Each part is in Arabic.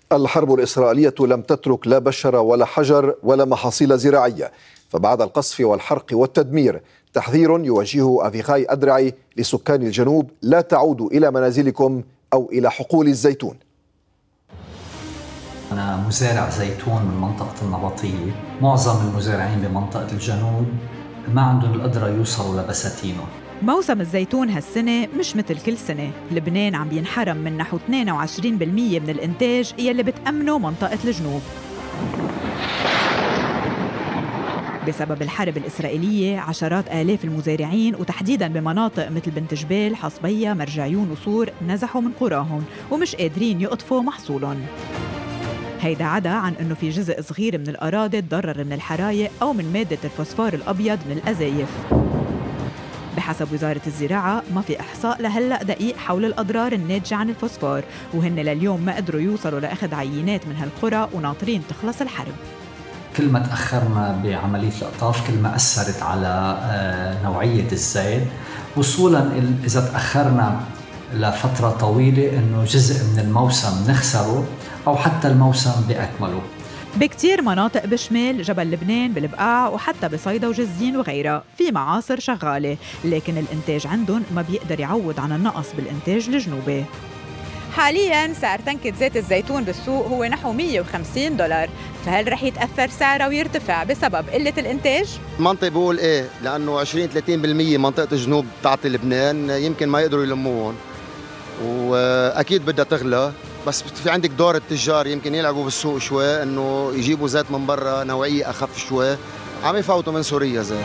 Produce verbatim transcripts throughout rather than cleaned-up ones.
الحرب الإسرائيلية لم تترك لا بشر ولا حجر ولا محاصيل زراعية، فبعد القصف والحرق والتدمير تحذير يوجهه أفيخاي أدرعي لسكان الجنوب: لا تعودوا إلى منازلكم أو إلى حقول الزيتون. أنا مزارع زيتون من منطقة النبطية. معظم المزارعين بمنطقة الجنوب ما عندهم القدرة يوصلوا لبساتينه. موسم الزيتون هالسنة مش مثل كل سنة. لبنان عم بينحرم من نحو اثنين وعشرين بالمية من الإنتاج يلي بتأمنه منطقة الجنوب بسبب الحرب الإسرائيلية. عشرات آلاف المزارعين وتحديداً بمناطق مثل بنت جبال، حصبية، مرجعيون وصور نزحوا من قراهم ومش قادرين يقطفوا محصولهم. هيدا عدا عن أنه في جزء صغير من الأراضي تضرر من الحرايق أو من مادة الفوسفور الأبيض من الأزايف. بحسب وزارة الزراعة ما في إحصاء لهلأ دقيق حول الأضرار الناتجة عن الفوسفور، وهن لليوم ما قدروا يوصلوا لأخذ عينات من هالقرى وناطرين تخلص الحرب. كل ما تأخرنا بعملية الإقطاف كل ما أثرت على نوعية الزيت، وصولاً إذا تأخرنا لفترة طويلة إنه جزء من الموسم نخسره أو حتى الموسم بأكمله. بكتير مناطق بشمال جبل لبنان بالبقاع وحتى بصيدا وجزين وغيرها في معاصر شغالة، لكن الإنتاج عندهم ما بيقدر يعوض عن النقص بالإنتاج الجنوبي. حالياً سعر تنكة زيت الزيتون بالسوق هو نحو مية وخمسين دولار، فهل رح يتأثر سعره ويرتفع بسبب قلة الإنتاج؟ منطق بقول إيه، لأنه عشرين ثلاثين بالمية منطقة الجنوب بتعطي لبنان يمكن ما يقدروا يلموهم، وأكيد بدها تغلى. بس في عندك دور التجار يمكن يلعبوا بالسوق شوي، إنه يجيبوا زيت من برا نوعية أخف شوي، عم يفوتوا من سوريا زيت.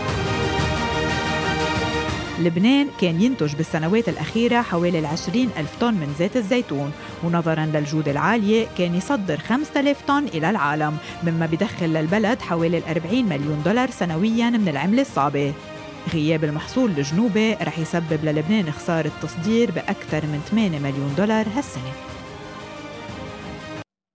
لبنان كان ينتج بالسنوات الأخيرة حوالي العشرين ألف طن من زيت الزيتون، ونظراً للجودة العالية كان يصدر خمسة آلاف طن إلى العالم، مما بدخل للبلد حوالي الأربعين مليون دولار سنوياً من العملة الصعبة. غياب المحصول الجنوبي رح يسبب للبنان خسارة تصدير بأكثر من ثمانية مليون دولار هالسنة.